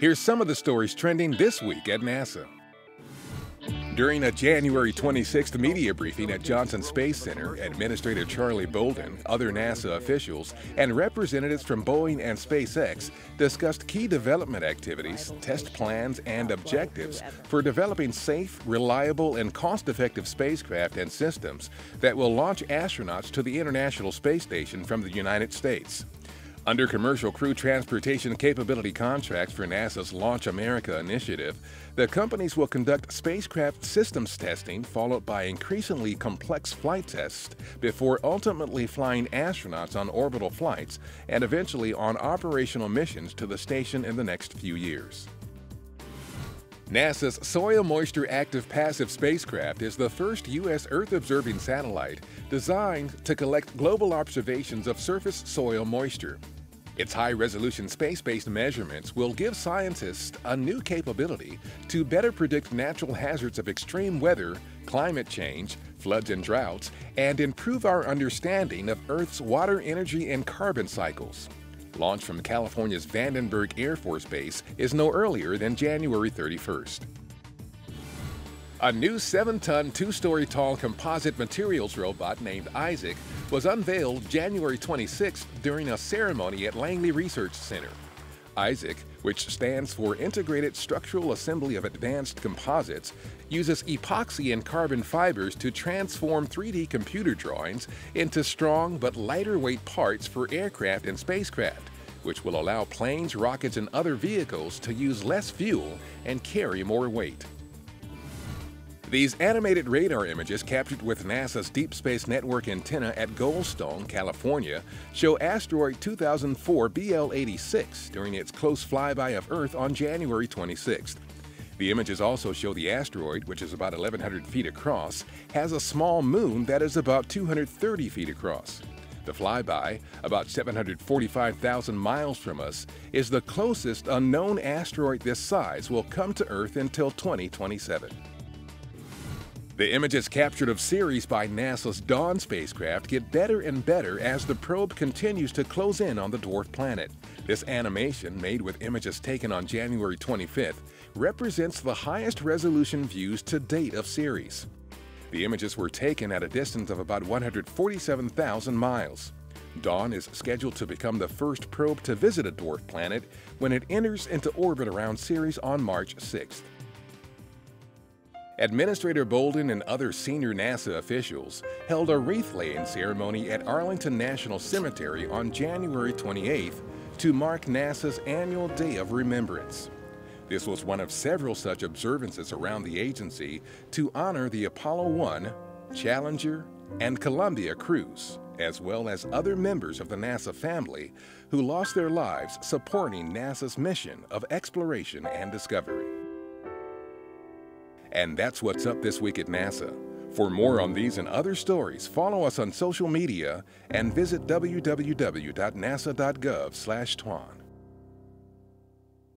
Here's some of the stories trending this week at NASA. During a January 26th media briefing at Johnson Space Center, Administrator Charlie Bolden, other NASA officials, and representatives from Boeing and SpaceX discussed key development activities, test plans, and objectives for developing safe, reliable, and cost-effective spacecraft and systems that will launch astronauts to the International Space Station from the United States. Under commercial crew transportation capability contracts for NASA's Launch America initiative, the companies will conduct spacecraft systems testing followed by increasingly complex flight tests before ultimately flying astronauts on orbital flights and eventually on operational missions to the station in the next few years. NASA's Soil Moisture Active Passive spacecraft is the first U.S. Earth-observing satellite designed to collect global observations of surface soil moisture. Its high-resolution space-based measurements will give scientists a new capability to better predict natural hazards of extreme weather, climate change, floods and droughts, and improve our understanding of Earth's water, energy, and carbon cycles. Launch from California's Vandenberg Air Force Base is no earlier than January 31st. A new 7-ton, 2-story tall composite materials robot named ISSAC was unveiled January 26th during a ceremony at Langley Research Center. ISSAC, which stands for Integrated Structural Assembly of Advanced Composites, uses epoxy and carbon fibers to transform 3D computer drawings into strong but lighter weight parts for aircraft and spacecraft, which will allow planes, rockets, and other vehicles to use less fuel and carry more weight. These animated radar images captured with NASA's Deep Space Network antenna at Goldstone, California, show asteroid 2004 BL-86 during its close flyby of Earth on January 26th. The images also show the asteroid, which is about 1,100 feet across, has a small moon that is about 230 feet across. The flyby, about 745,000 miles from us, is the closest a known asteroid this size will come to Earth until 2027. The images captured of Ceres by NASA's Dawn spacecraft get better and better as the probe continues to close in on the dwarf planet. This animation, made with images taken on January 25th, represents the highest resolution views to date of Ceres. The images were taken at a distance of about 147,000 miles. Dawn is scheduled to become the first probe to visit a dwarf planet when it enters into orbit around Ceres on March 6th. Administrator Bolden and other senior NASA officials held a wreath-laying ceremony at Arlington National Cemetery on January 28th to mark NASA's annual Day of Remembrance. This was one of several such observances around the agency to honor the Apollo 1, Challenger, and Columbia crews, as well as other members of the NASA family who lost their lives supporting NASA's mission of exploration and discovery. And that's what's up this week at NASA. For more on these and other stories, follow us on social media and visit www.nasa.gov/twan.